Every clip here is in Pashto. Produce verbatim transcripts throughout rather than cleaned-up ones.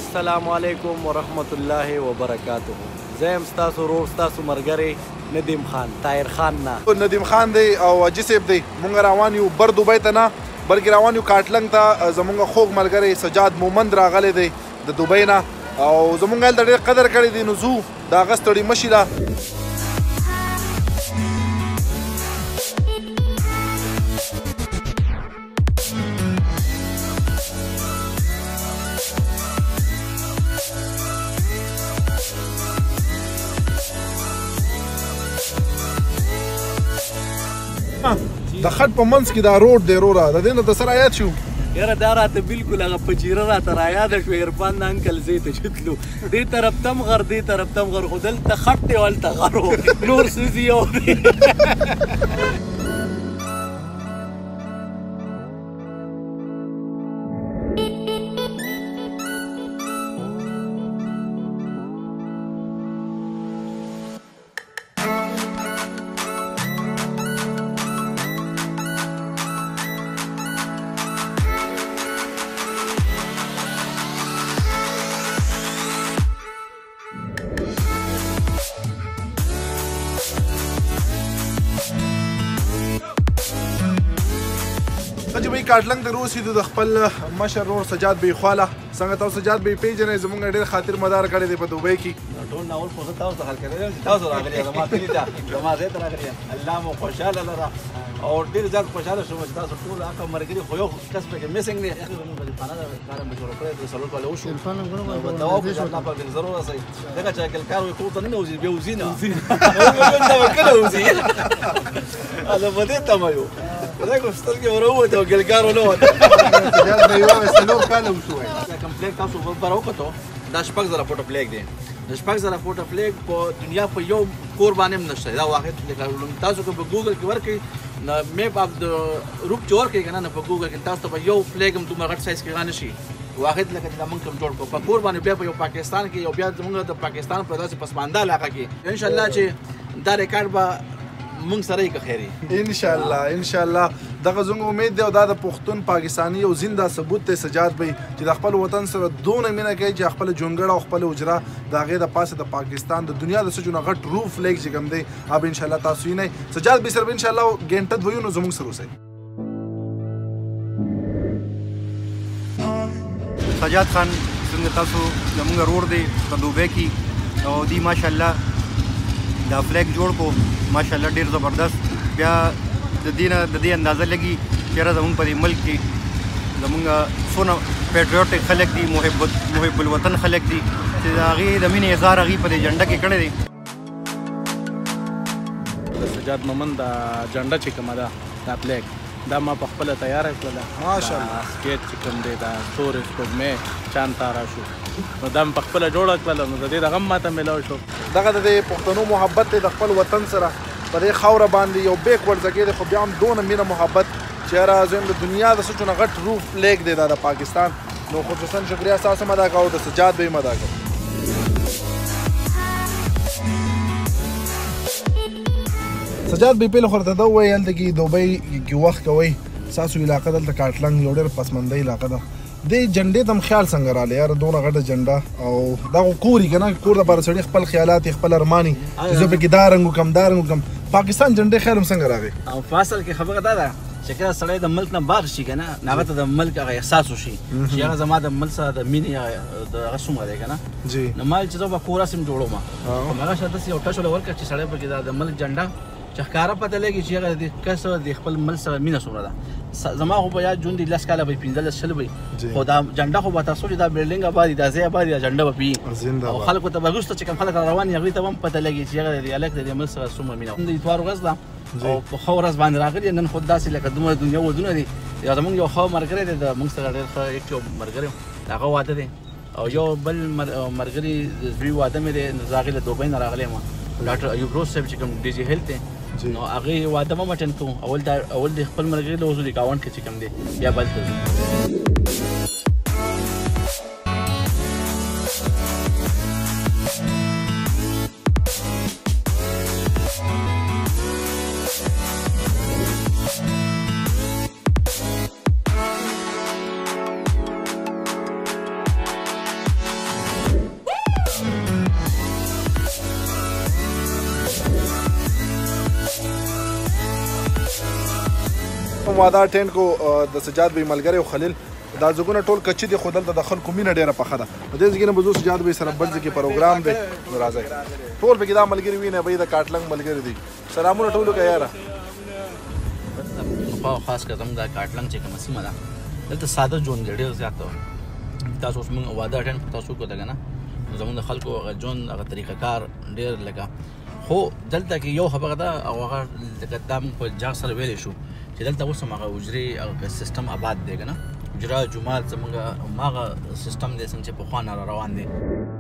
السلام علیکم ورحمت الله وبرکاته. زه یم ستاسو ورور ستاسو ملګری ندیم خان، طاهر خان نه. ندیم خان دی او حاجي صاحب دی. مونږ روان یو بر دوبۍ ته نه بلکې روان یو کاټلنګ ته. زمونږ خوږ ملګری سجاد مومند راغلی دی د دوبۍ نه او زمونږ هلته ډېر قدر کړی دی. نو ځو د هغه ستړي مشي له د خټ په منځ کې دا روډ دی وروره. د دې نه د څه رایاد شو؟ یاره دا راته بلکل هغه پچیره راته رایاده شوه. عرفان د انکل زوی ته چې تلو دې طرف ته هم غر دې طرف ته هم غر، خو دلته خټ دی او هلته غر و. نور څه یو دی. چې به کاټلنګ ته روسېدو د خپل مشر ورور سجاد بی خواله. څنګه تاسو سجاد بی پیژنئ؟ زموږ ډېر خاطر مدار کړی دی په دوبۍ کې. ټول ناول خو زه تاسو ته حل کړی یم چې تاسو راغلي یاست. زما کلي ته زما ځای ته راغلي یم. الله مو خوشحاله لره او ډېر زیات خوشحاله شوم چې تاسو ټول هغه ملګري خو یو کس پکې میسنګ دی. زموږ وظیفانه ده، کار مې جوړ کړی دی. څلور کاله وشو دوا وکړو چې الله پاک دې ضرور رسوي. ځکه چې اګل کار وي کور ته نه وځي، بیا وځي نه کله وځي. الله په دې تمه یو زه سترګې ورووتې او ګلګار ونه وته. سجاد بی وایي څلور کاله وشوی. کمپلیک تاسو بر وکړو دا شپږ زره فوټه پلیک دی. د شپږ زره فوټه پلیک په دنیا په یو کور باندې هم نشته. دا واحد تاسو که په ګوګل کې ورکړئ میپ اف د روپ چې ورکړئ که نه په ګوګل کې تاسو ته به یو پلیک هم دومره غټ سایز کې رانه شي. واحد لکه چې موږ کوم جوړ کړو په کور باندې، بیا په یو پاکستان کې یو بیا زموږ د پاکستان په داسې پسمانده علاقه کې انشاءالله چې دا ریکارډ به مونږ سره یې که خیري انشاءالله انشاءالله. دغه زموږ امید دی او دا د پښتون پاکستاني یو زنده ثبوت دی سجاد بی چې د خپل وطن سره دونه مینه کوي چې خپل جونګړه او خپل حجره د هغې د پاسه د پاکستان د دنیا د څه جونه غټ روف فلیګ چې کوم دی اب انشاءالله تاسو وینئ. سجاد بی سره به انشاءالله ګنټه دویو نو زموږ سره اوسئ. سجاد خان څنګه تاسو زموږ ورور دی په دوبۍ کې او دی ماشاءالله دا فلیګ جوړ کو ماشاءالله ډیر زبردست. بیا د دې نه د دې اندازه لګي چې یاره زموږ په دې ملک کې زموږ څونه پیټریوټک خلک دي، محب محب الوطن خلک دي چې د هغې د مینې اظهار هغوی په دې جنډه کې کړی دی. د سجاد مومند دا جنډه چې کومه ده دا فلیګ دا ما په خپله تیاره کړله. ماشاءالله سکیټ چې کوم دی دا ستورې سپوږمۍ چاند تاره شو نو دا مې په خپله جوړه کړله. نو د دې دغه هم ماته میلاو شو. دغه د دې پښتنو محبت دی د خپل وطن سره په دې خاوره باندې یو بیکورډ ځای دی، خو بیا هم دونه مینه محبت چې یاره زه د دنیا د څه څونه غټ روف فلیګ دی دا د پاکستان. نو خصوصا شکریه ستاسو هم ادا کوو، د سجاد بی هم ادا کوو. سجاد بی پیله خو راته دا ووایي هلته کې دوبۍ کې وخت کوئ ستاسو علاقه دلته کاټلنګ یو ډېر پسمنده علاقه ده. دې جنډې ته هم خیال څنګه رالی یاره دونه غټه جنډه او دا خو کور یې که نه کور دپاره سړي خپل خیالات یې خپل ارمان یې چې زه پکې دا رنګ وکړم دا رنګ وکړم. پاکستان جنډې خیر هم څنګه راغی؟ او په اصل کې خبره دا ده چې کله سړی د ملک نه بار شي که نه نو هغه ته د ملک هغه احساس وشي چې هغه زما د ملک سره د مینې د هغه څومره دی که نه. جی نو ما چې زه به کور هسې هم جوړوم خو هغه شاته داسې یو ټچ وله ورکړه چې سړی پکې د ملک جنډه چې ښکاره پته لګي چې هغه د کس د خپل ملک سره مینه څومره ده. زما خو په یاد ژوند دی لس کاله به وي پنځلس شل به وي خو دا جنډه خو به تاسو چې دا بلډینګ اباد دي دا ځای اباد دي دا جنډه به وي او خلکو ته به وروسته چې کوم خلک را روان وي هغوی ته به هم پته لګي چې هغه د هلک د دې ملک سره څومره مینه د اتوار ورځ ده او په ښه ورځ باندې راغلي. نن خو داسې لکه دومره دنیا ودونه دي. یو زموږ یو ښه ملګری دی د موږ سره ډېر ښه یک یو ملګری د هغه واده دی او یو بل ملګري د زوی واده مې دی نو زه هغې له دوبۍ نه راغلی یم ډاکټر ایوب روز صاحب چې کوم ډي جي هیلث دی نو هغې واده به مټن کوو. اول دا اول د خپل ملګري له وزو ګاونډ کې چې کوم دی بیا بل ته ځو. په واده ټینټ کو د سجاد بی ملګری او خلیل دا ځګونه ټول کچې دي خو دلته د خلکو مینه ډېره پخه ده په دې ځای کې نه به زه سجاد بی سره بل ځای کې پروګرام دی نو راځئ ټول پکې دا ملګري وینه بی د کاټلنګ ملګري دي سلامونه ټولو که یاره خاص کر زموږ دا کاټلنګ چې کومه سیمه ده دلته ساده ژوند دی ډېر زیات تاسو اوس موږ واده اټینډ تاسو کو ده که نه زموږ د خلکو هغه ژوند هغه طریقه کار ډېر لکه خو دلته کې یو خبره ده او هغه لکه دا موږ په جاغ سره ویلی شو چې دلته اوس هم هغه حجرې هغه سیستم آباد دی که نه حجره جومات زموږ هماغه سیستم دی څنګه چې پخوا نه را روان دی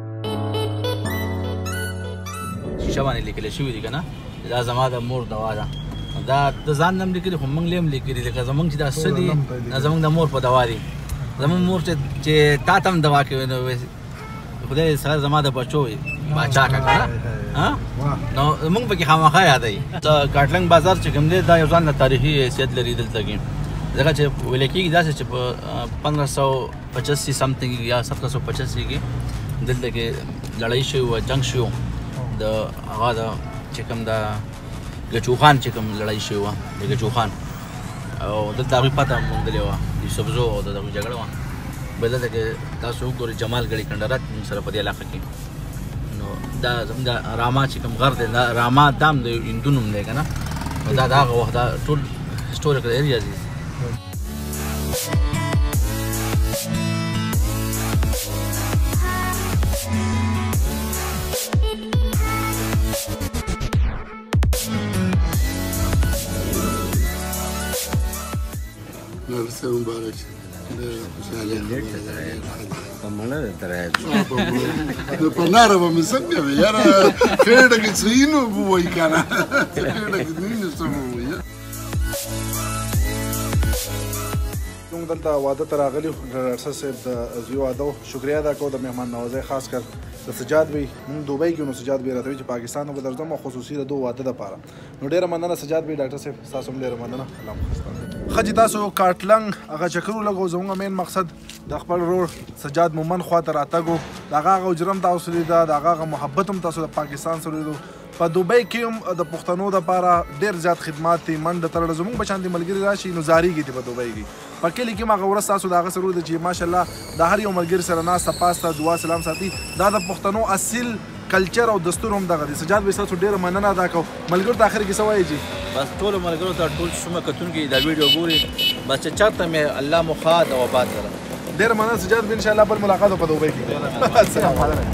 شیشه باندې لیکلی شوي دي که نه دا زما د مور دوا ده دا د ځان نه هم لیکلي خو موږ لی هم لیکلي لکه زموږ چې دا څه دي دا زموږ د مور په دوا دي زموږ مور چې تا ته هم دوا کوي نو خدای سره زما د بچو باچا کا کنه ها نو موږ پکې خامخا یادای کاټلنګ بازار چې کوم دی دا یو ځان تاریخي حیثیت لري دلته کې ځکه چې ویل کېږي داسې چې په پندرہ سو پچاسی سمثینګ یا سترہ سو پچاسی کې دلته کې لړۍ شوې وه جنګ شوی د هغه د چې کوم د ګچو خان چې کوم لړۍ شوې وه د ګچو خان او دلته هغوی پته موندلې وه یوسفزو او د هغوی جګړه وه بل دلته کې تاسو وګورئ جمال ګړي کنډرات موږ سره په دې علاقه کې نو دا زموږ د راما چې کوم غر دی دا راما دا هم د هندو نوم دی که نه نو دا د هغه وخت دا ټول هسټوریکل ایریاز دي نرسه مبارک Pamana de traer. De panara va mi sembra yara credo che sino vuoi cara. Credo che non sto vuoi. موږ دلته واده ته راغلي ډاکټر صاحب د زوی واده شکریا ادا کوو د مهمان نوازۍ خاص کر د سجاد بی موږ دوبۍ کې نو سجاد بی راته وایي چې پاکستان به درځم او خصوصي د دو واده دپاره نو ډېره مننه سجاد بی ډاکټر صاحب ستاسو هم ډېره مننه الله مو ښه ښه چې تاسو کاټلنګ هغه چکر ولګو زموږ مین مقصد د خپل ورور سجاد مومن خواته راتګ و د هغه هغه حجره هم تاسو لیده د هغه هغه محبت هم تاسو د پاکستان سره لیدو په دوبۍ کې هم د پښتنو دپاره ډېر زیات خدمات دي منډه ترړه زموږ په شانتې ملګري راشي نو زارېږي دي په دوبۍ کې په کلي کې هم هغه ورځ تاسو د هغه سره ولیده چې ماشاءالله د هر یو ملګري سره ناسته پاسته دعا سلام ساتي دا د پښتنو اصیل کلچر او دستور هم دغه دی سجاد بی ستاسو ډېره مننه ادا کوو ملګرو ته آخر کې څه وایي جي بس ټولو ملګرو ته ټول څومره کتونکي دا ویډیو ګوري بس چې چېرته مې الله مو ښاد او آباد کړه ډېره مننه سجاد بی انشاءالله بل ملاقات په دوبۍ کې السلام علیکم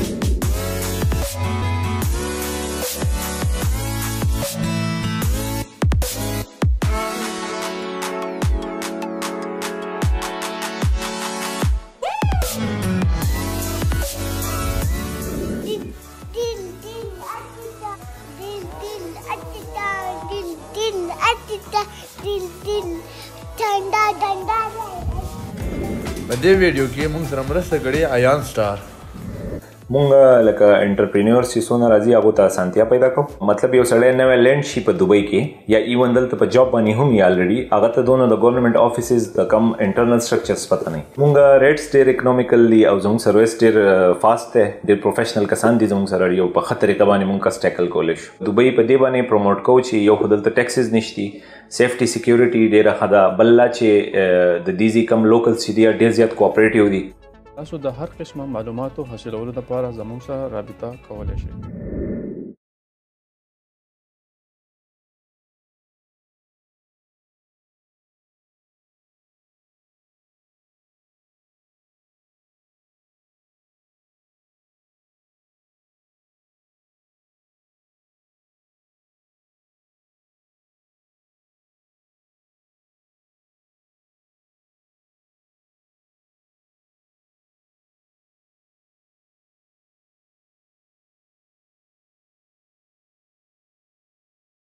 په دې ویډیو کې موږ سره مرسته کړې ایان سټار مونږ لکه انټرپرینورز چې څونه راځي هغو ته اسانتیا پیدا کوو مطلب یو سړی نوی لینډ شي په دوبۍ کې یا ایون دلته په جاب باندې هم یې الریډي هغه ته دونه د ګورنمنټ آفیسز د کم انټرنل سټرکچرز پته نه مونږ ریټس ډېر اکنامیکل دي او زموږ سروس ډېر فاسټ دی ډېر پروفیشنل کسان دي زموږ سره یو په ښه طریقه باندې مونږ کس ټیکل کولی شو دوبۍ په دې باندې پروموټ کوو چې یو خو دلته ټیکسز نشتي سیفټي سیکیورټي ډېره ښه ده بل لا چې د دې ځای کم لوکلز چې دي ډېر زیات کوآپریټیو دي تاسو د هر قسمه معلوماتو حاصلولو لپاره زموږ سره رابطه کولی شئ